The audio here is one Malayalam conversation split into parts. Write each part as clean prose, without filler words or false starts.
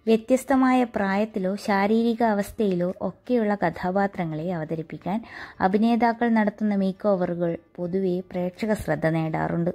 വ്യത്യസ്തമായ പ്രായത്തിലോ ശാരീരിക അവസ്ഥയിലോ ഒക്കെയുള്ള കഥാപാത്രങ്ങളെ അവതരിപ്പിക്കാൻ അഭിനേതാക്കൾ നടത്തുന്ന മേക്ക് ഓവറുകൾ പൊതുവെ പ്രേക്ഷക ശ്രദ്ധ നേടാറുണ്ട്.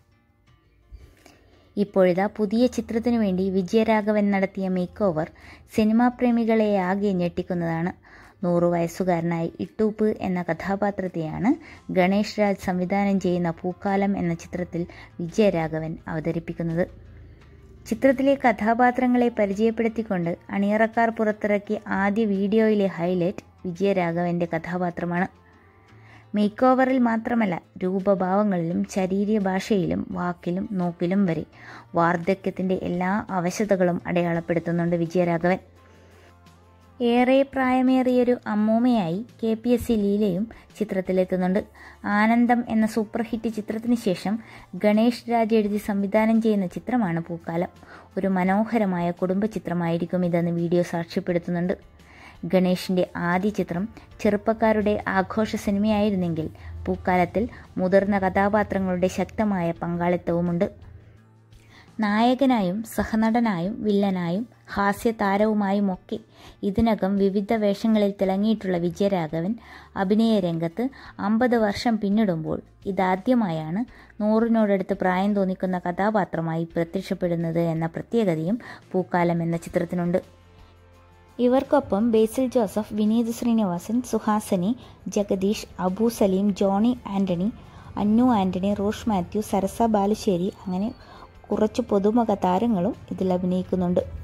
ഇപ്പോഴിതാ പുതിയ ചിത്രത്തിനു വേണ്ടി വിജയരാഘവൻ നടത്തിയ മേക്ക് ഓവർ സിനിമാ പ്രേമികളെ ആകെ ഞെട്ടിക്കുന്നതാണ്. 100 വയസ്സുകാരനായി ഇട്ടൂപ്പ് എന്ന കഥാപാത്രത്തെയാണ് ഗണേഷ് രാജ് സംവിധാനം ചെയ്യുന്ന പൂക്കാലം എന്ന ചിത്രത്തിൽ വിജയരാഘവൻ അവതരിപ്പിക്കുന്നത്. ചിത്രത്തിലെ കഥാപാത്രങ്ങളെ പരിചയപ്പെടുത്തിക്കൊണ്ട് അണിയറക്കാർ പുറത്തിറക്കിയ ആദ്യ വീഡിയോയിലെ ഹൈലൈറ്റ് വിജയരാഘവൻ്റെ കഥാപാത്രമാണ്. മേക്ക് ഓവറിൽ മാത്രമല്ല, രൂപഭാവങ്ങളിലും ശരീരഭാഷയിലും വാക്കിലും നോക്കിലും വരെ വാർദ്ധക്യത്തിൻ്റെ എല്ലാ അവശതകളും അടയാളപ്പെടുത്തുന്നുണ്ട് വിജയരാഘവൻ. ഏറെ പ്രായമേറിയൊരു അമ്മൂമ്മയായി KPSC ലീലയും ചിത്രത്തിലെത്തുന്നുണ്ട്. ആനന്ദം എന്ന സൂപ്പർ ഹിറ്റ് ചിത്രത്തിന് ശേഷം ഗണേഷ് രാജ് എഴുതി സംവിധാനം ചെയ്യുന്ന ചിത്രമാണ് പൂക്കാലം. ഒരു മനോഹരമായ കുടുംബ ചിത്രമായിരിക്കും ഇതെന്ന് വീഡിയോ സാക്ഷ്യപ്പെടുത്തുന്നുണ്ട്. ഗണേഷിൻ്റെ ആദ്യ ചിത്രം ചെറുപ്പക്കാരുടെ ആഘോഷ സിനിമയായിരുന്നെങ്കിൽ പൂക്കാലത്തിൽ മുതിർന്ന കഥാപാത്രങ്ങളുടെ ശക്തമായ പങ്കാളിത്തവുമുണ്ട്. നായകനായും സഹനടനായും വില്ലനായും ഹാസ്യതാരവുമായുമൊക്കെ ഇതിനകം വിവിധ വേഷങ്ങളിൽ തിളങ്ങിയിട്ടുള്ള വിജയരാഘവൻ അഭിനയ രംഗത്ത് 50 വർഷം പിന്നിടുമ്പോൾ ഇതാദ്യമായാണ് 100നോടടുത്ത് പ്രായം തോന്നിക്കുന്ന കഥാപാത്രമായി പ്രത്യക്ഷപ്പെടുന്നത് എന്ന പ്രത്യേകതയും പൂക്കാലം എന്ന ചിത്രത്തിനുണ്ട്. ഇവർക്കൊപ്പം ബേസിൽ ജോസഫ്, വിനീത് ശ്രീനിവാസൻ, സുഹാസിനി, ജഗദീഷ്, അബു സലീം, ജോണി ആൻ്റണി, അന്നു ആൻ്റണി, റോഷ് മാത്യു, സരസ ബാലുശ്ശേരി അങ്ങനെ കുറച്ച് പുതുമുഖ താരങ്ങളും ഇതിൽ അഭിനയിക്കുന്നുണ്ട്.